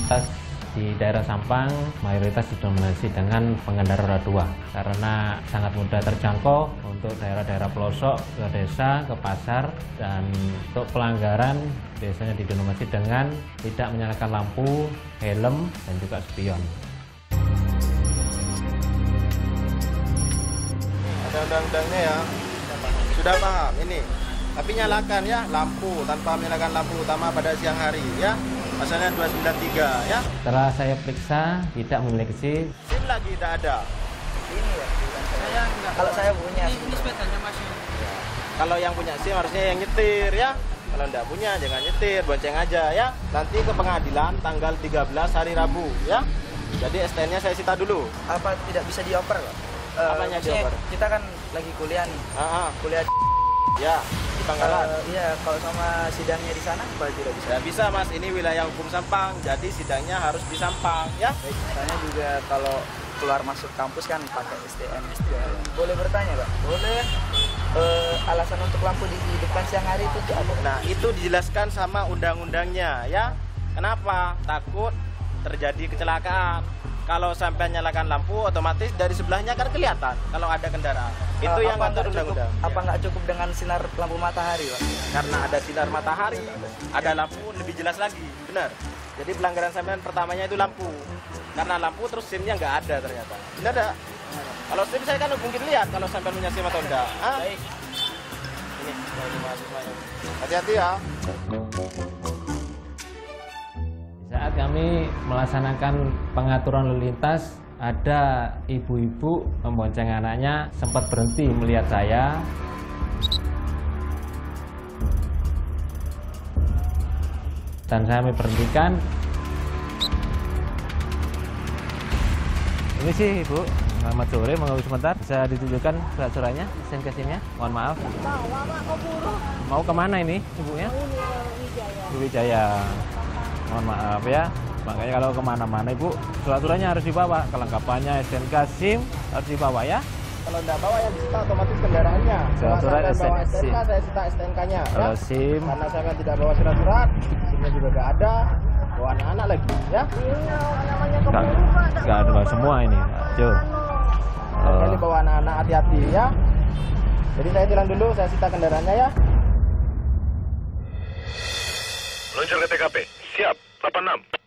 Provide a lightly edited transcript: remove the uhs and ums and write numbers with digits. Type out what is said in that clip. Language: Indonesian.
lintas di daerah Sampang mayoritas didominasi dengan pengendara roda 2 karena sangat mudah terjangkau untuk daerah-daerah pelosok, ke desa, ke pasar, dan untuk pelanggaran biasanya didominasi dengan tidak menyalakan lampu, helm, dan juga spion. Ada undang-undangnya ya, sudah paham ini. Tapi nyalakan ya lampu tanpa menyalakan lampu utama pada siang hari ya. Pasalnya 293 ya. Setelah saya periksa tidak memiliki SIM. SIM lagi tidak ada. Ini ya. Saya enggak. Kalau saya punya. Ini sepedanya Mas. Ya. Kalau yang punya SIM harusnya yang nyetir ya. Kalau enggak punya jangan nyetir, bonceng aja ya. Nanti ke pengadilan tanggal 13 hari Rabu ya. Jadi STN-nya saya sita dulu. Apa tidak bisa dioper loh? Apanya dioper? Kita kan lagi kuliah nih. Kuliah ya. Pangkalan. Iya, kalau sama sidangnya di sana apa tidak bisa? Tidak bisa Mas, ini wilayah hukum Sampang, jadi sidangnya harus di Sampang ya. Misalnya juga kalau keluar masuk kampus kan pakai STM. Boleh bertanya Pak? Boleh. Alasan untuk lampu di depan siang hari itu apa? Nah itu dijelaskan sama undang-undangnya ya. Kenapa? Takut terjadi kecelakaan. Kalau sampai nyalakan lampu, otomatis dari sebelahnya kan kelihatan kalau ada kendaraan. Itu yang ngatur undang-undang. Apa nggak cukup dengan sinar lampu matahari, Pak? Karena ada sinar matahari, ada lampu lebih jelas lagi, benar. Jadi pelanggaran sampean pertamanya itu lampu. Karena lampu terus SIM-nya nggak ada ternyata. Tidak ada. Kalau SIM saya kan mungkin lihat kalau sampean punya SIM atau enggak. Baik. Ini, hati-hati ya. Saat kami melaksanakan pengaturan lalu lintas, ada ibu-ibu membonceng anaknya sempat berhenti melihat saya. Dan saya berhentikan. Ini sih Ibu, selamat sore, menunggu sebentar. Bisa ditunjukkan surat-suratnya, SIM-nya? Mohon maaf. Mau kemana ini Ibunya? Wijaya. Mohon maaf ya, makanya kalau kemana-mana Ibu, surat-suratnya harus dibawa, kelengkapannya STNK, SIM harus dibawa ya. Kalau enggak bawa yang disita otomatis kendaraannya. Surat-surat bawa STNK, saya sita STNK-nya. Kalau ya? SIM, karena saya tidak bawa surat-surat, SIM-nya juga nggak ada, bawa anak-anak lagi ya. nggak ada semua ini, Jur. Kali bawa anak-anak hati-hati ya. Jadi saya jalan dulu, saya sita kendaraannya ya. Meluncur ke TKP. Siap, 86.